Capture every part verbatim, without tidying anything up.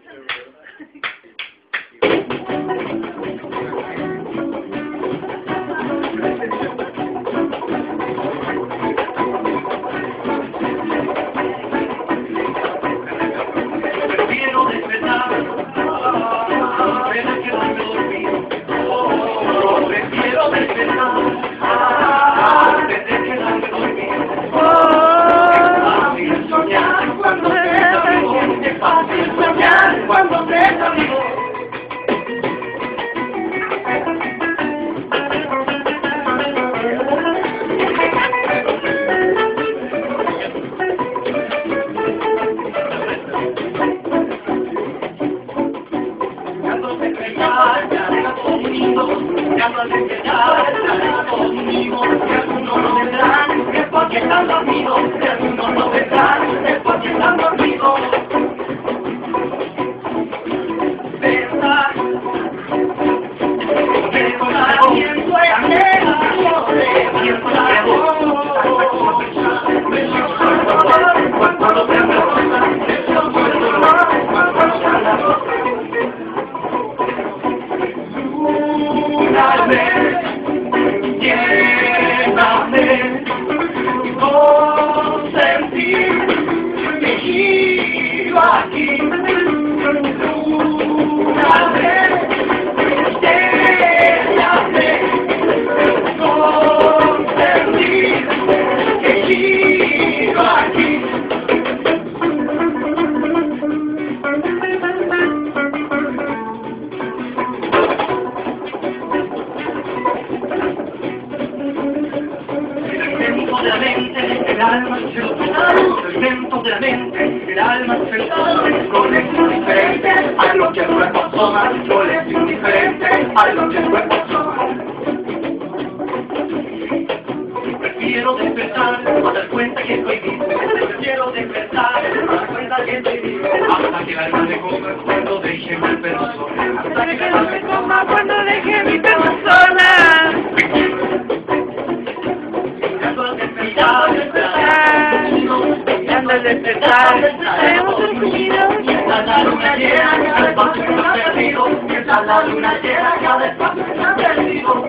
Prefiero despertar, pero quedarme dormido. Oh, prefiero despertar, antes de quedarme dormido. Es fácil soñar cuando se es amigo. Es fácil soñar cuando se es amigo. Ya no les queda, ya no conmigo, que algunos no vendrán, es porque están dormidos, que algunos no vendrán, es porque están dormidos. Verdad, que con aliento extera, yo de piensa, cuando te me rosa, eso fue el dolor, cuando se la rosa. Una vez, llévame con sentir que giro aquí. Una vez, llévame con sentir que giro aquí. De la mente, el alma se lo pesaron, el viento de la mente, el alma se lo pesaron, no es indiferente a lo que el cuerpo asoma, no es indiferente a lo que el cuerpo asoma. Prefiero despertar, para dar cuenta que estoy vivo, prefiero despertar, para dar cuenta que estoy vivo, hasta que el alma me coma cuando deje mi persona, hasta que el alma me coma cuando deje mi persona. Mirando al despertar, estaremos dormidos. Mientras la luna llena, cada espacio está perdido. Mientras la luna llena, cada espacio está perdido.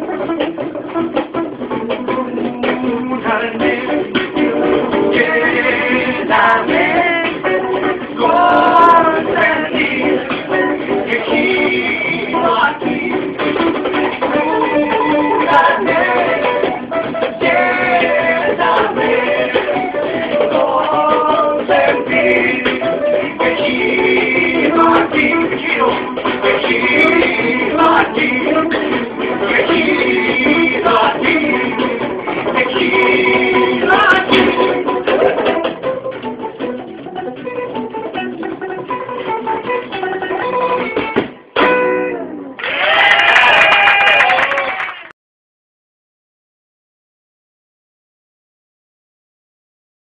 Una vez, quédame con sentir que giro aquí. Una vez, Aquí, aquí, aquí.